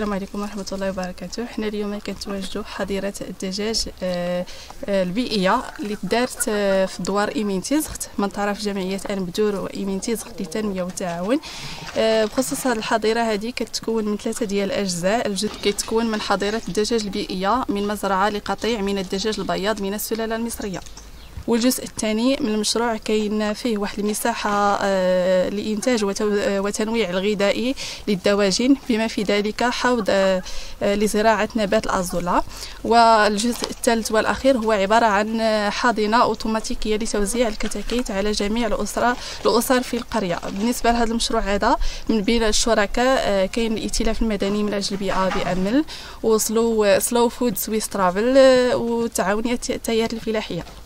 السلام عليكم ورحمة الله وبركاته. حنا اليوم كنتواجدوا حظيرة الدجاج البيئية اللي دارت في دوار إيمينتيزغت من طرف جمعية أنبدور وإيمينتيزغت للتنمية والتعاون. بخصوص هذه الحظيرة هذه كتكون من 3 ديال الأجزاء. الجزء كيتكون من حظيرة الدجاج البيئية من مزرعة لقطيع من الدجاج البياض من السلالة المصرية. والجزء الثاني من المشروع كاين فيه واحد المساحة لإنتاج وتنويع الغذائي للدواجن بما في ذلك حوض لزراعة نبات الأزولا. والجزء الثالث والأخير هو عبارة عن حاضنة أوتوماتيكية لتوزيع الكتاكيت على جميع الأسر في القرية. بالنسبة لهذا المشروع هذا من بين الشركاء كاين الائتلاف المدني من أجل البيئة بأمل وسلو فود سويس ترافل وتعاونية التيار الفلاحية.